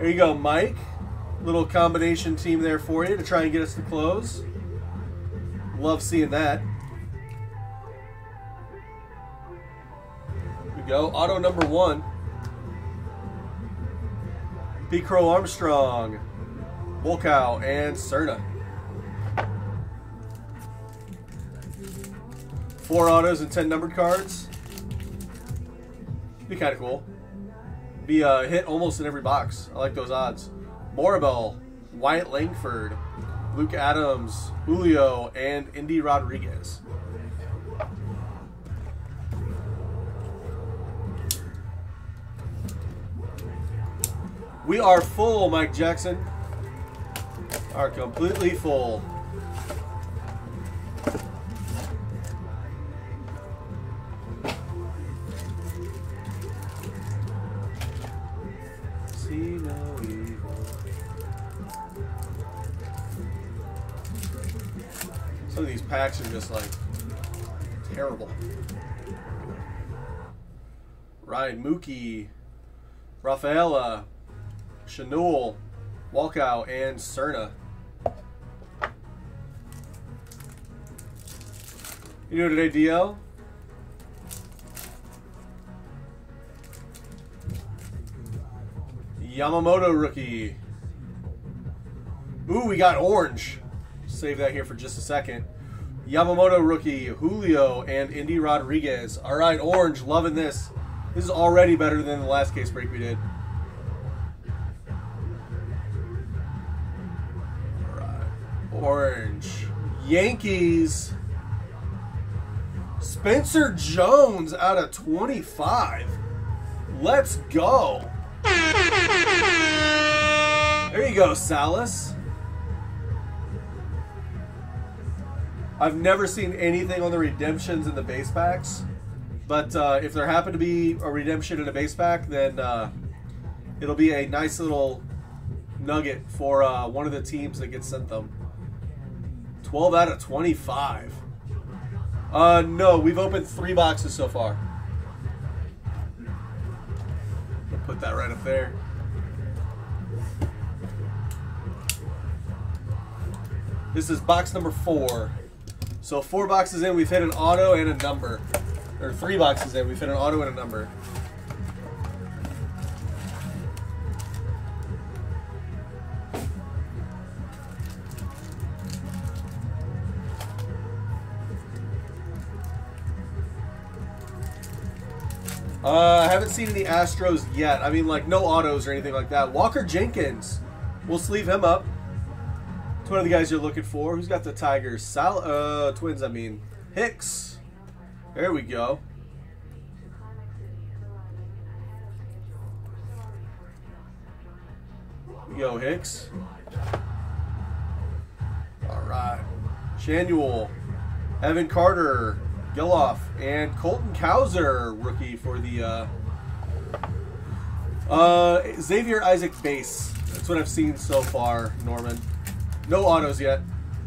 There you go, Mike. Little combination team there for you to try and get us to close. Love seeing that. Here we go. Auto number 1. B. Crow Armstrong, Volkow, and Cerna. 4 autos and 10 numbered cards. Be kind of cool. Be a hit almost in every box. I like those odds. Morabel, Wyatt Langford, Luke Adams, Julio, and Indy Rodriguez. We are full, Mike Jackson. Are completely full. See no evil. Some of these packs are just like terrible. Ryan Mookie, Rafaela, Chanel, Walkout, and Cerna. You doing today, DL? Yamamoto rookie. Ooh, we got orange. Save that here for just a second. Yamamoto rookie, Julio, and Indy Rodriguez. All right, orange, loving this. This is already better than the last case break we did. All right, orange. Yankees. Spencer Jones out of 25. Let's go. There you go, Salas. I've never seen anything on the redemptions in the base packs, but if there happen to be a redemption in a base pack, then it'll be a nice little nugget for one of the teams that gets sent them. 12 out of 25. No, we've opened 3 boxes so far. I'll put that right up there. This is box number 4. So 4 boxes in, we've hit an auto and a number. Or 3 boxes in, we've hit an auto and a number. I haven't seen any Astros yet. I mean, like, no autos or anything like that. Walker Jenkins. We'll sleeve him up. It's one of the guys you're looking for. Who's got the Tigers? Twins, I mean. Hicks. There we go. Here we go, Hicks. All right. Shanuel. Evan Carter. Geloff, and Colton Cowser, rookie for the Xavier Isaac base. That's what I've seen so far, Norman. No autos yet.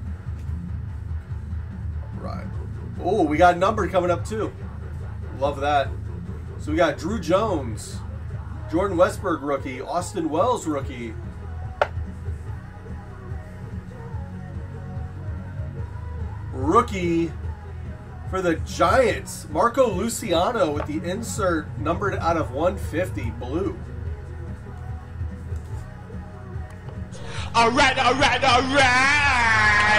Right. Oh, we got numbered coming up too. Love that. So we got Drew Jones, Jordan Westberg rookie, Austin Wells rookie. Rookie for the Giants, Marco Luciano with the insert numbered out of 150, blue. All right, all right, all right.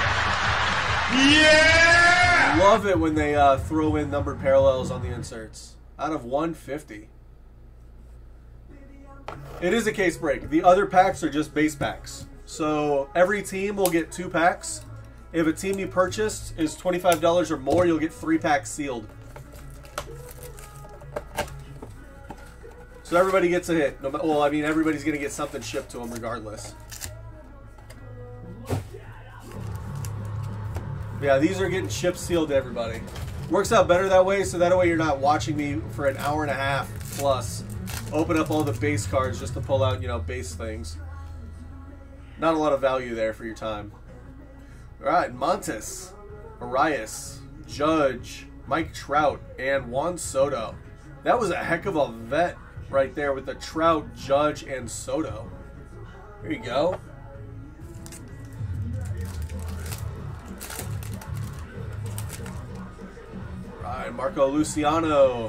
Yeah! Love it when they throw in numbered parallels on the inserts. Out of 150. It is a case break. The other packs are just base packs. So every team will get 2 packs. If a team you purchased is $25 or more, you'll get 3 packs sealed. So everybody gets a hit. Well, I mean, everybody's going to get something shipped to them regardless. Yeah, these are getting shipped sealed to everybody. Works out better that way, so that way you're not watching me for an hour and a half plus. Open up all the base cards just to pull out, you know, base things. Not a lot of value there for your time. All right, Montes, Arias, Judge, Mike Trout, and Juan Soto. That was a heck of a vet right there with the Trout, Judge, and Soto. There you go. Right, Marco Luciano,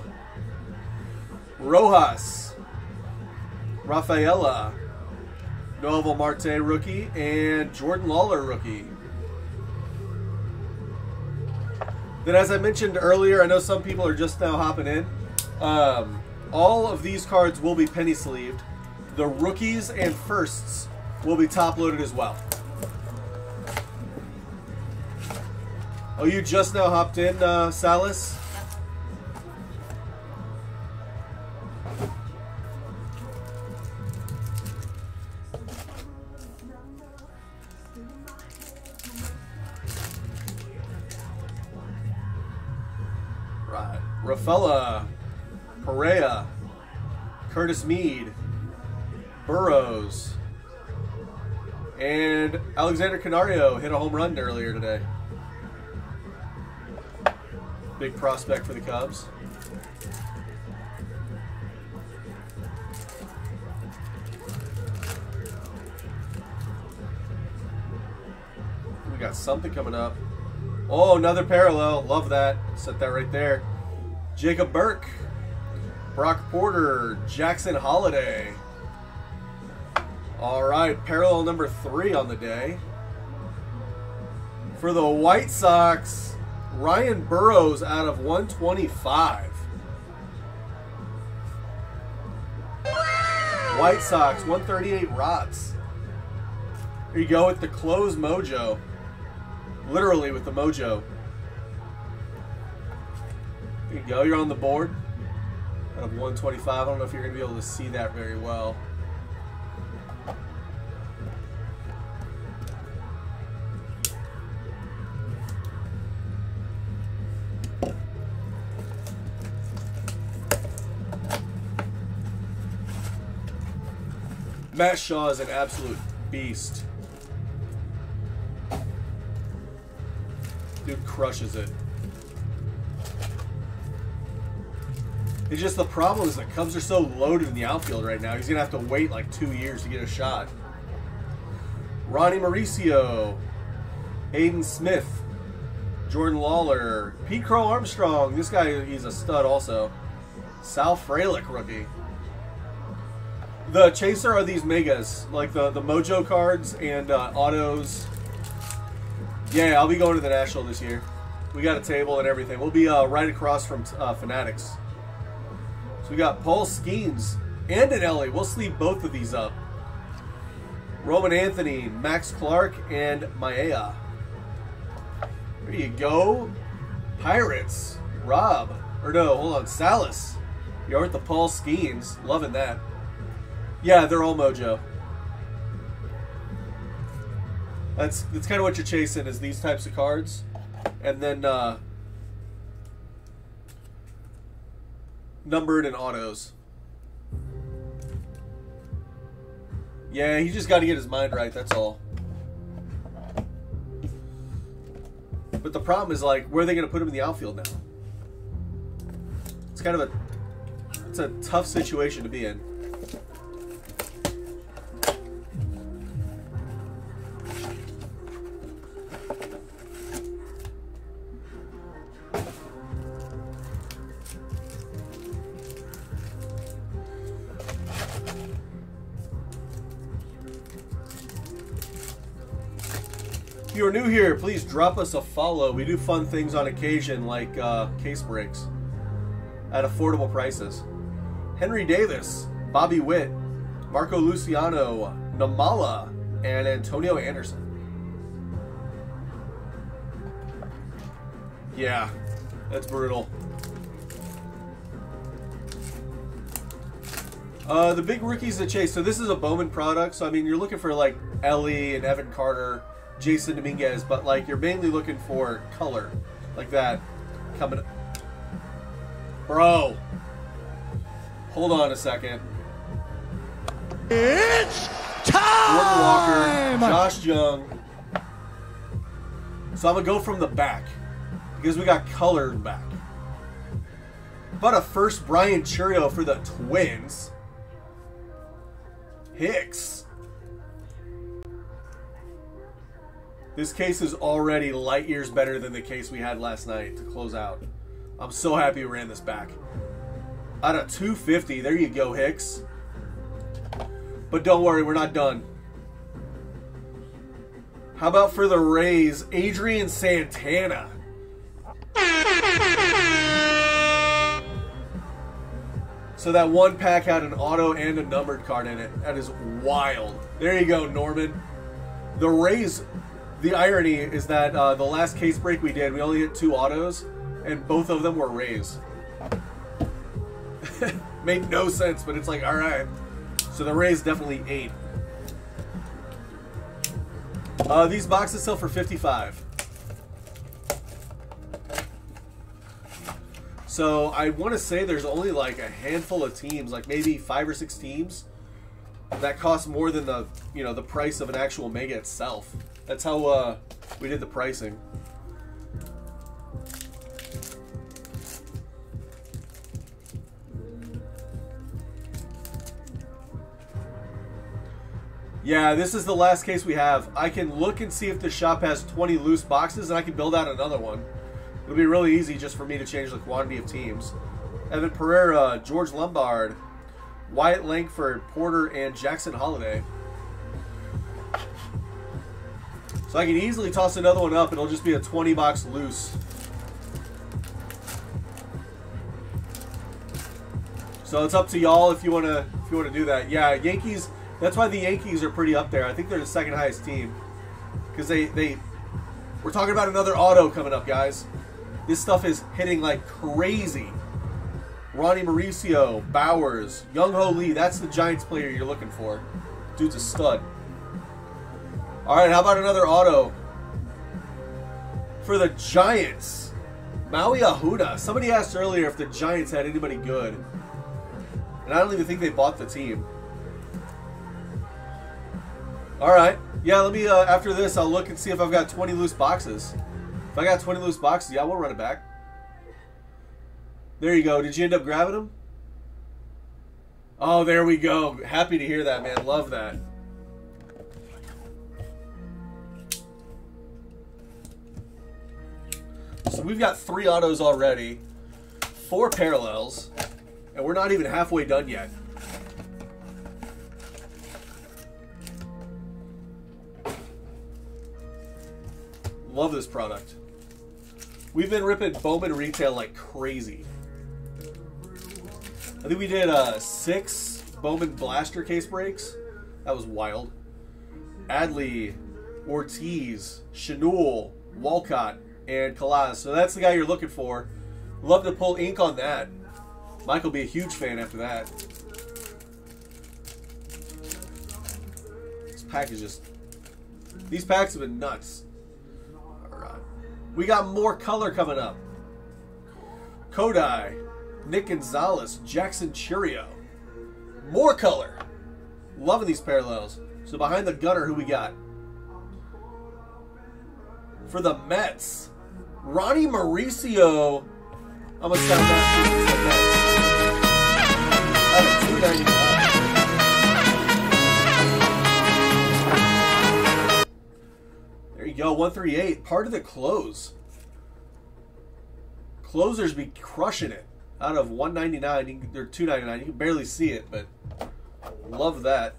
Rojas, Rafaela, Novo Marte rookie, and Jordan Lawler rookie. Then, as I mentioned earlier, I know some people are just now hopping in. All of these cards will be penny sleeved. The rookies and firsts will be top loaded as well. Oh, you just now hopped in, Salas? Right. Rafaela, Correa, Curtis Mead, Burrows, and Alexander Canario hit a home run earlier today. Big prospect for the Cubs. We got something coming up. Oh, another parallel. Love that. Set that right there. Jacob Burke, Brock Porter, Jackson Holiday. All right, parallel number 3 on the day. For the White Sox, Ryan Burrows out of 125. White Sox, 138 Rots. Here you go with the close mojo. Literally with the mojo. There you go, you're on the board. Out of 125. I don't know if you're going to be able to see that very well. Matt Shaw is an absolute beast. Dude crushes it. It's just the problem is the Cubs are so loaded in the outfield right now. He's going to have to wait like 2 years to get a shot. Ronnie Mauricio, Aiden Smith, Jordan Lawler, Pete Crow Armstrong. This guy, he's a stud also. Sal Frelick rookie. The chaser are these megas, like the Mojo cards and autos. Yeah, I'll be going to the National this year. We got a table and everything. We'll be right across from Fanatics. So we got Paul Skeens and an Ellie. We'll sleeve both of these up. Roman Anthony, Max Clark, and Maea. There you go. Pirates. Rob. Or no, hold on. Salas. You're with the Paul Skeens. Loving that. Yeah, they're all Mojo. That's kind of what you're chasing is these types of cards. And then numbered and autos. Yeah, he just got to get his mind right, that's all. But the problem is, like, where are they going to put him in the outfield now? It's kind of it's a tough situation to be in. If you are new here, please drop us a follow. We do fun things on occasion, like case breaks at affordable prices. Henry Davis, Bobby Witt, Marco Luciano, Namala, and Antonio Anderson. Yeah, that's brutal. The big rookies to chase. So this is a Bowman product. So I mean, you're looking for like Ellie and Evan Carter, Jason Dominguez, but like you're mainly looking for color like that coming up. Bro, hold on a second. It's time! Gordon Walker, Josh Jung. So I'm gonna go from the back because we got color in the back. But a first Brian Churio for the Twins. Hicks. This case is already light years better than the case we had last night to close out. I'm so happy we ran this back. Out of 250, there you go, Hicks. But don't worry, we're not done. How about for the Rays, Adrian Santana? So that one pack had an auto and a numbered card in it. That is wild. There you go, Norman. The Rays, the irony is that the last case break we did, we only hit 2 autos, and both of them were Rays. Made no sense, but it's like, all right. So the Rays definitely ate. These boxes sell for $55. So I want to say there's only like a handful of teams, like maybe 5 or 6 teams, that cost more than the the price of an actual Mega itself. That's how we did the pricing. Yeah, this is the last case we have. I can look and see if the shop has 20 loose boxes, and I can build out another one. It'll be really easy just for me to change the quantity of teams. Evan Pereira, George Lombard, Wyatt Langford, Porter, and Jackson Holiday. So I can easily toss another one up. It'll just be a 20 box loose. So it's up to y'all if you wanna do that. Yeah, Yankees. That's why the Yankees are pretty up there. I think they're the second highest team. Because we're talking about another auto coming up, guys. This stuff is hitting like crazy. Ronnie Mauricio, Bowers, Young-Ho Lee. That's the Giants player you're looking for. Dude's a stud. All right, how about another auto? For the Giants, Maui Ahuda. Somebody asked earlier if the Giants had anybody good. And I don't even think they bought the team. Alright, yeah, let me, after this, I'll look and see if I've got 20 loose boxes. If I got 20 loose boxes, yeah, we'll run it back. There you go. Did you end up grabbing them? Oh, there we go. Happy to hear that, man. Love that. So we've got 3 autos already, 4 parallels, and we're not even halfway done yet. Love this product. We've been ripping Bowman retail like crazy. I think we did 6 Bowman Blaster case breaks. That was wild. Adley, Ortiz, Chenul, Walcott, and Calaz. So that's the guy you're looking for. Love to pull ink on that. Mike will be a huge fan after that. This pack is just... These packs have been nuts. We got more color coming up. Kodai, Nick Gonzalez, Jackson Churio. More color. Loving these parallels. So behind the gunner, who we got? For the Mets, Ronnie Mauricio. I'm going to sound that. Out of $2.99. There you go, 138. Part of the close. Closers be crushing it. Out of 199, they're 299. You can barely see it, but love that.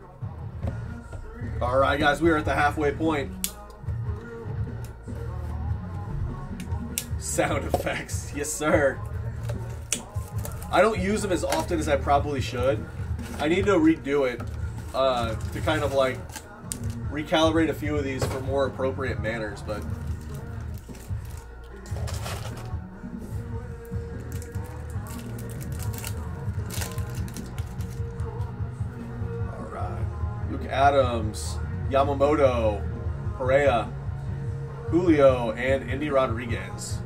All right, guys, we are at the halfway point. Sound effects, yes, sir. I don't use them as often as I probably should. I need to redo it to kind of like recalibrate a few of these for more appropriate manners, but all right. Luke Adams, Yamamoto, Perea, Julio, and Andy Rodriguez.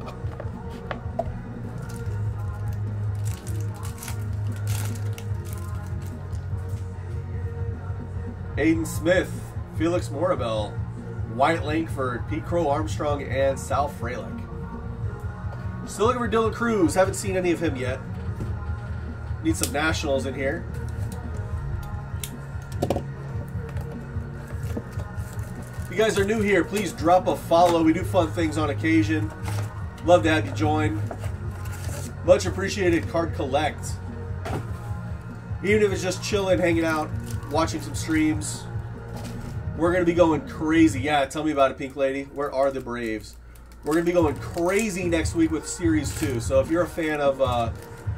Aiden Smith, Felix Morabel, Wyatt Langford, Pete Crow Armstrong, and Sal Frelick. Still looking for Dylan Cruz. Haven't seen any of him yet. Need some Nationals in here. If you guys are new here, please drop a follow. We do fun things on occasion. Love to have you join. Much appreciated. Card Collect. Even if it's just chilling, hanging out, watching some streams, we're going to be going crazy. Yeah, tell me about it, Pink Lady. Where are the Braves? We're going to be going crazy next week with Series 2. So if you're a fan of the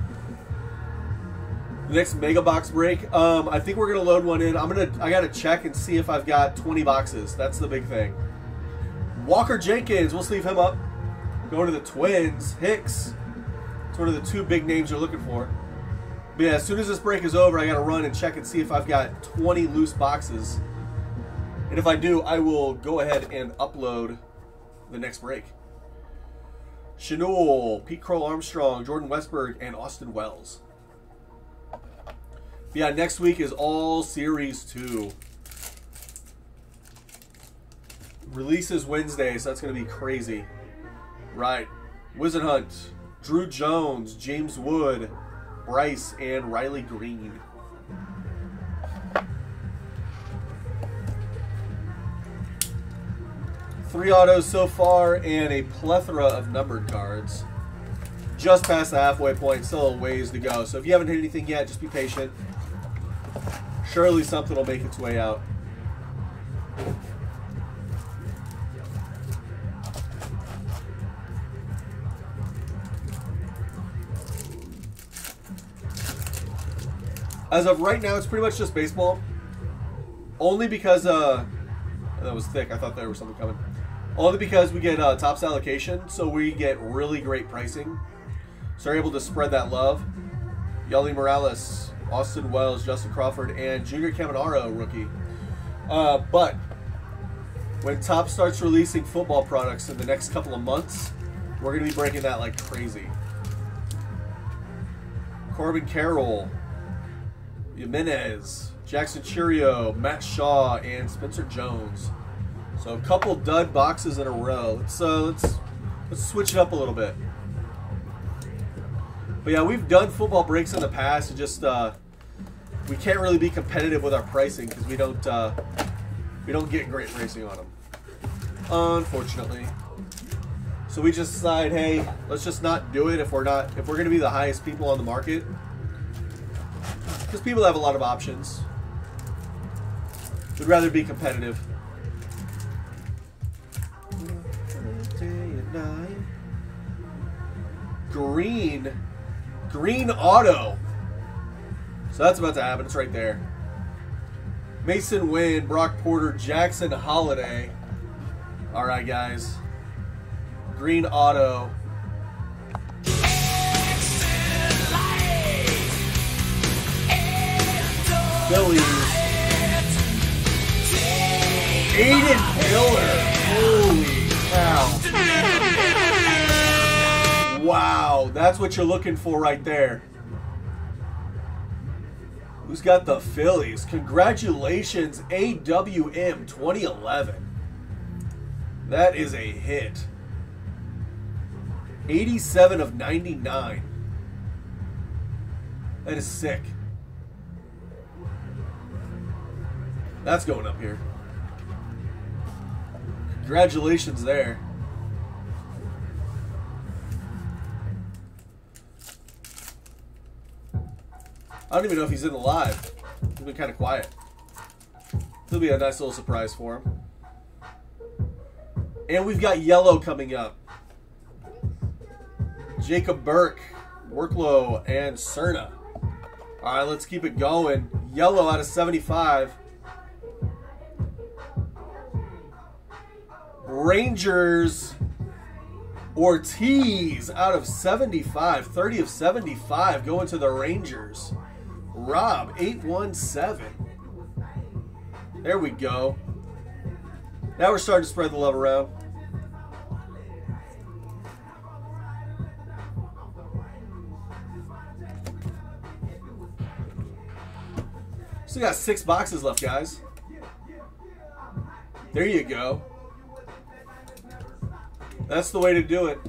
next Mega Box break, I think we're going to load one in. I got to check and see if I've got 20 boxes. That's the big thing. Walker Jenkins, we'll sleeve him up. Going to the Twins. Hicks. It's one of the two big names you're looking for. But yeah, as soon as this break is over, I got to run and check and see if I've got 20 loose boxes. And if I do, I will go ahead and upload the next break. Chanel, Pete Crow Armstrong, Jordan Westberg, and Austin Wells. But yeah, next week is all Series 2. Releases Wednesday, so that's going to be crazy. Right. Wizard Hunt, Drew Jones, James Wood, Bryce, and Riley Green. Three autos so far and a plethora of numbered cards. Just past the halfway point, still a ways to go. So if you haven't hit anything yet, just be patient. Surely something will make its way out. As of right now, it's pretty much just baseball. Only because, that was thick. I thought there was something coming. Only because we get tops allocation, so we get really great pricing. So we're able to spread that love. Yali Morales, Austin Wells, Justin Crawford, and Junior Caminaro, rookie. But when Top starts releasing football products in the next couple of months, we're going to be breaking that like crazy. Corbin Carroll, Jimenez, Jackson Churio, Matt Shaw, and Spencer Jones. So a couple dud boxes in a row. Let's switch it up a little bit. But yeah, we've done football breaks in the past. And just we can't really be competitive with our pricing because we don't get great pricing on them, unfortunately. So we just decide, hey, let's just not do it if we're going to be the highest people on the market. Because people have a lot of options. We'd rather be competitive. Green auto. So that's about to happen. It's right there. Mason Wynn, Brock Porter, Jackson Holiday. All right, guys. Green auto. Phillies. Aiden Miller. Holy cow. Wow, that's what you're looking for right there. Who's got the Phillies? Congratulations, AWM 2011. That is a hit. 87 of 99. That is sick. That's going up here. Congratulations there. I don't even know if he's in the live. He's been kind of quiet. It'll be a nice little surprise for him. And we've got yellow coming up. Jacob Burke, Worklow, and Cerna. All right, let's keep it going. Yellow out of 75. Rangers, Ortiz out of 75. 30 of 75 going to the Rangers. Rob, 817. There we go. Now we're starting to spread the love around. Still got 6 boxes left, guys. There you go. That's the way to do it.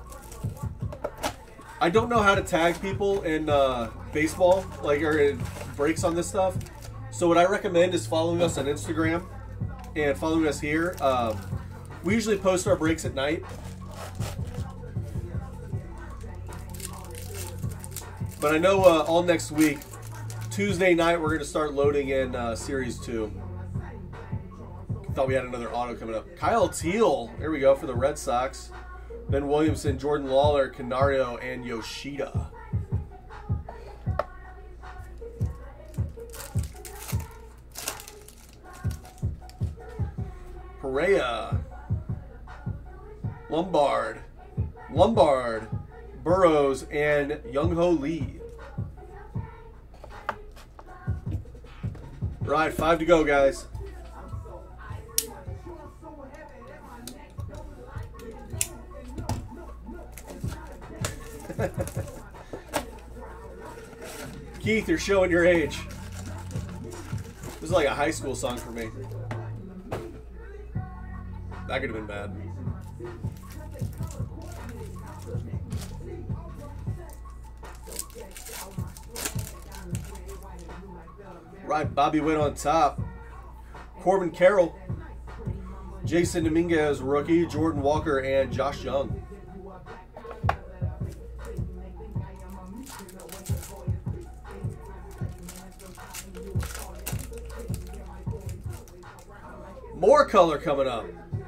I don't know how to tag people in baseball, or in breaks on this stuff. So what I recommend is following us on Instagram and following us here. We usually post our breaks at night. But I know all next week, Tuesday night, we're going to start loading in Series 2. Thought we had another auto coming up. Kyle Teal, there we go, for the Red Sox. Ben Williamson, Jordan Lawler, Canario, and Yoshida. Perea. Lombard, Burrows, and Young-Ho Lee. Right, 5 to go, guys. Keith, you're showing your age. This is like a high school song for me. That could have been bad. Right, Bobby Witt on top. Corbin Carroll, Jason Dominguez, rookie, Jordan Walker, and Josh Young. More color coming up.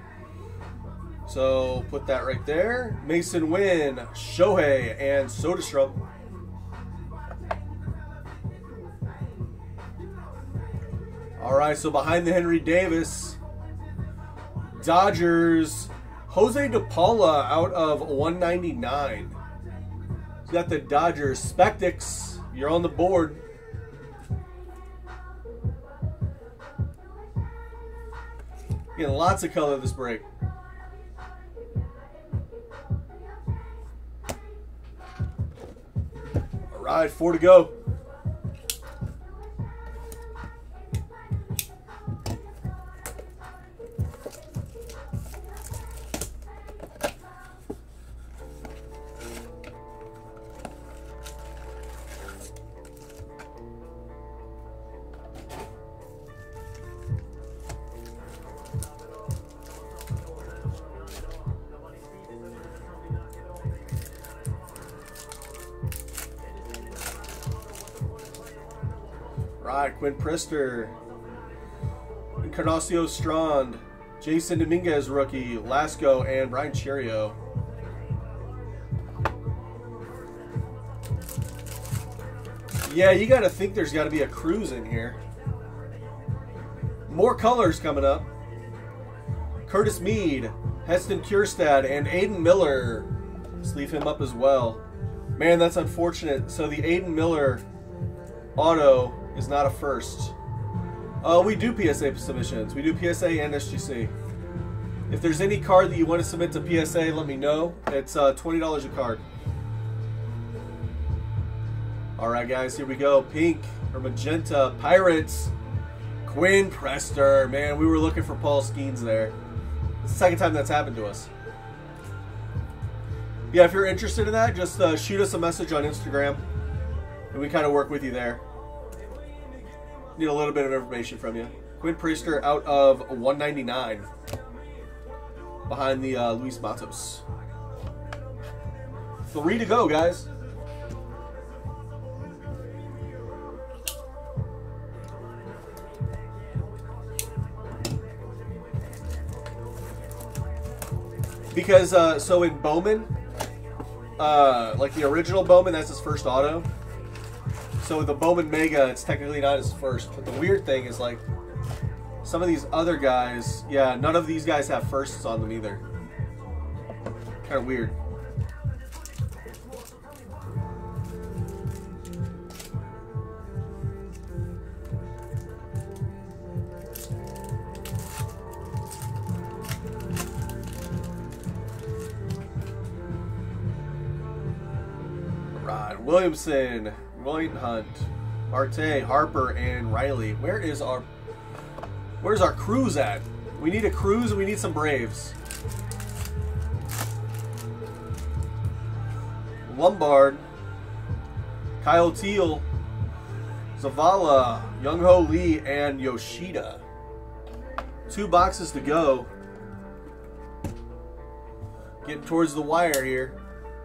So put that right there. Mason Wynn, Shohei, and Soderstrom. All right, so behind the Henry Davis, Dodgers, Jose DePaula out of 199. So got the Dodgers. Spectix, you're on the board. Getting lots of color this break. All right, 4 to go. Right, Quinn Priester, Encarnacio Strand, Jason Dominguez, rookie, Lasco, and Brian Cherio. Yeah, you got to think there's got to be a cruise in here. More colors coming up. Curtis Mead, Heston Kjerstad, and Aiden Miller. Sleeve him up as well. Man, that's unfortunate. So the Aiden Miller auto is not a first. We do PSA submissions. We do PSA and SGC. If there's any card that you want to submit to PSA, let me know. It's $20 a card. All right, guys, here we go. Pink or magenta, Pirates, Quinn Priester. Man, we were looking for Paul Skeens there. It's the second time that's happened to us. Yeah, if you're interested in that, just shoot us a message on Instagram, and we kind of work with you there. Need a little bit of information from you. Quinn Priester out of 199. Behind the Luis Matos. 3 to go, guys. Because, so in Bowman, like the original Bowman, that's his first auto. So the Bowman Mega, it's technically not his first. But the weird thing is, like, some of these other guys, yeah, none of these guys have firsts on them either. Kind of weird. Rod Williamson, William Hunt, Marte, Harper, and Riley. Where's our Cruz at? We need a Cruz and we need some Braves. Lombard, Kyle Teal, Zavala, Young-Ho Lee, and Yoshida. 2 boxes to go. Getting towards the wire here.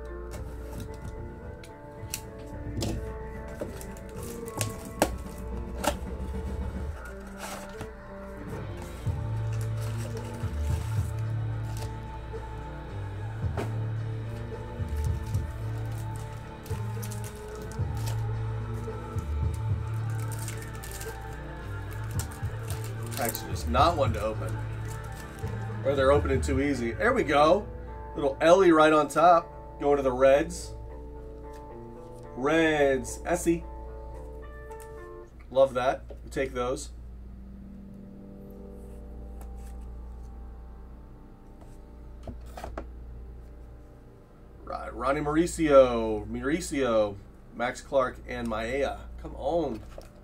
Actually, just not one to open. Or they're opening too easy. There we go. Little Ellie right on top. Going to the Reds. Reds. Essie. Love that. We'll take those. Right. Ronnie Mauricio. Max Clark, and Maea. Come on.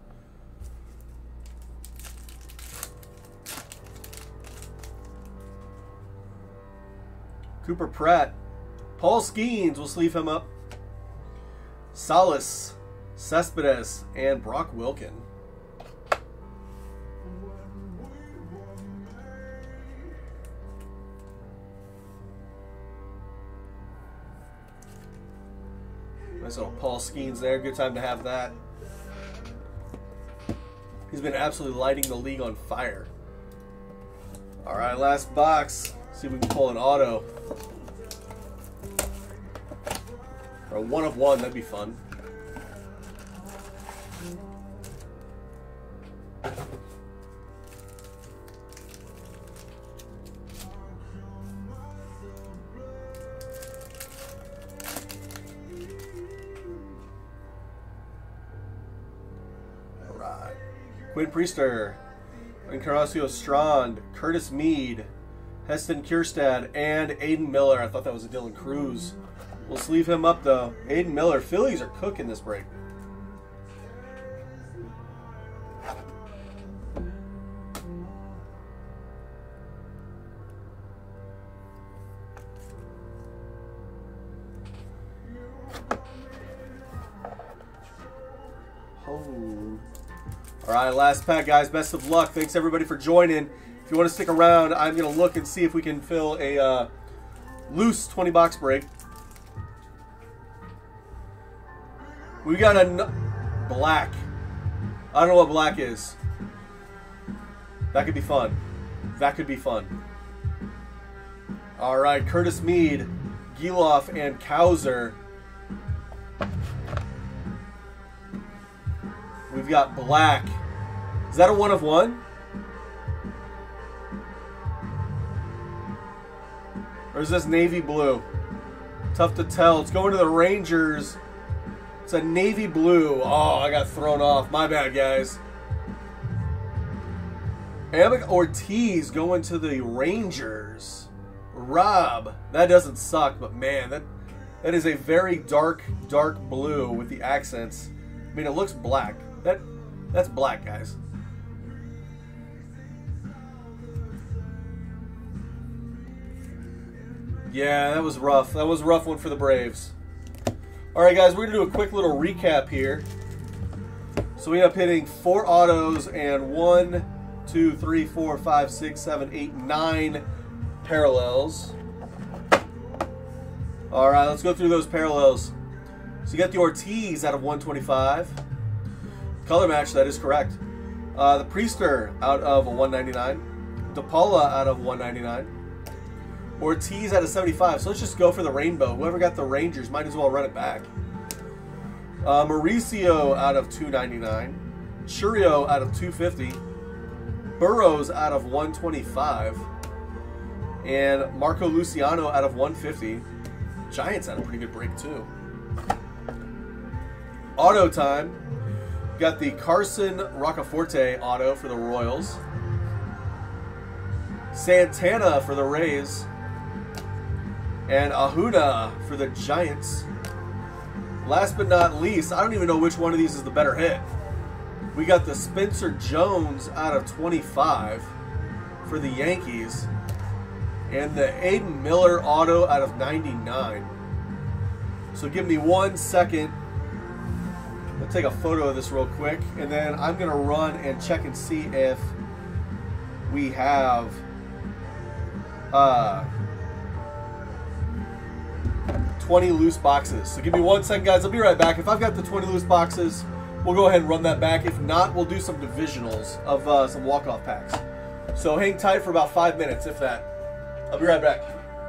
Cooper Pratt. Paul Skeens, will sleeve him up. Salas, Cespedes, and Brock Wilken. Nice little Paul Skeens there. Good time to have that. He's been absolutely lighting the league on fire. All right, last box. See if we can pull an auto. Or a 1 of 1, that'd be fun. Alright. Quinn Priester, Encarnacio Strand, Curtis Mead, Heston Kjerstad, and Aiden Miller. I thought that was a Dylan Cruz. We'll sleeve him up, though. Aiden Miller. Phillies are cooking this break. Oh. All right, last pack, guys. Best of luck. Thanks, everybody, for joining. If you want to stick around, I'm going to look and see if we can fill a loose 20-box break. We got a black. I don't know what black is. That could be fun. That could be fun. All right, Curtis Mead, Giloff, and Kauser. We've got black. Is that a 1 of 1? Or is this navy blue? Tough to tell. It's going to the Rangers. It's a navy blue. Oh, I got thrown off. My bad, guys. Amek Ortiz going to the Rangers. Rob. That doesn't suck, but man, that is a very dark blue with the accents. I mean, it looks black. That's black, guys. Yeah, that was rough. That was a rough one for the Braves. All right, guys, we're going to do a quick little recap here. So we end up hitting 4 autos and 1, 2, 3, 4, 5, 6, 7, 8, 9 parallels. All right, let's go through those parallels. So you got the Ortiz out of 125. Color match, that is correct. The Priester out of a 199. DePaula out of 199. Ortiz out of 75. So let's just go for the rainbow. Whoever got the Rangers might as well run it back. Mauricio out of 299. Churio out of 250. Burrows out of 125. And Marco Luciano out of 150. Giants had a pretty good break too. Auto time. Got the Carson Roccaforte auto for the Royals. Santana for the Rays. And Ahuna for the Giants. Last but not least, I don't even know which one of these is the better hit. We got the Spencer Jones out of 25 for the Yankees. And the Aiden Miller auto out of 99. So give me 1 second I'll take a photo of this real quick, and then I'm gonna run and check and see if we have 20 loose boxes. So give me 1 second, guys. I'll be right back. If I've got the 20 loose boxes, we'll go ahead and run that back. If not, we'll do some divisionals of some walk-off packs. So hang tight for about 5 minutes, if that. I'll be right back.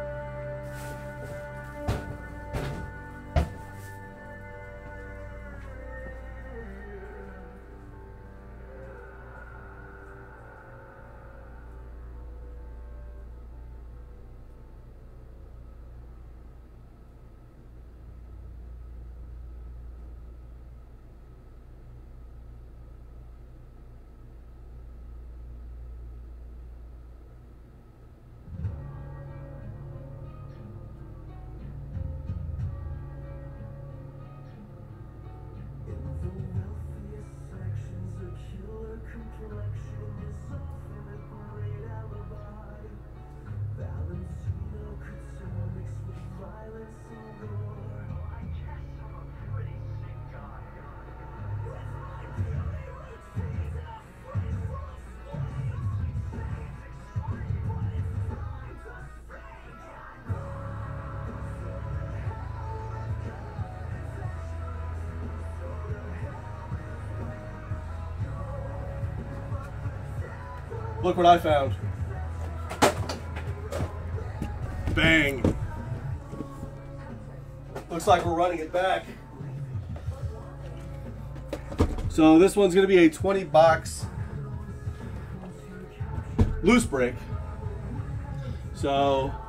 Look what I found. Bang. Looks like we're running it back. So this one's going to be a 20 box loose break. So